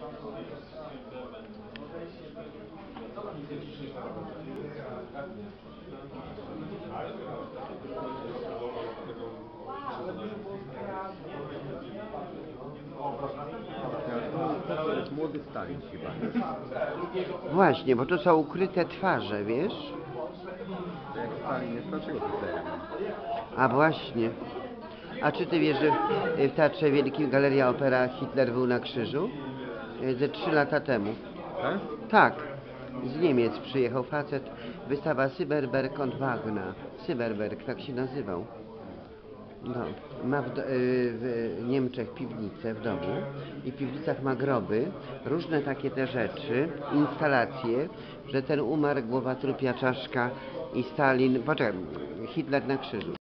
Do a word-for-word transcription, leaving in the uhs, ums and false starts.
To jest młody Stalin chyba. Właśnie, bo to są ukryte twarze, wiesz? Jak Stalin jest, dlaczego Hitlerem? A właśnie. A czy ty wiesz, że w Teatrze Wielkim Galeria Opera Hitler był na krzyżu? Ze trzy lata temu. Tak? Tak. Z Niemiec przyjechał facet. Wystawa Syberberg und Wagner. Syberberg, tak się nazywał. No, ma w, do, w Niemczech piwnicę w domu i w piwnicach ma groby, różne takie te rzeczy, instalacje, że ten umarł, głowa trupia, czaszka i Stalin, poczekaj, Hitler na krzyżu.